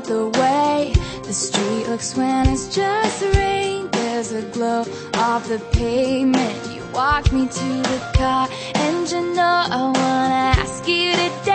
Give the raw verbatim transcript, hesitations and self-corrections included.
about the way the street looks when it's just rain. There's a glow off the pavement. You walked me to the car, and you know I wanna ask you to dance.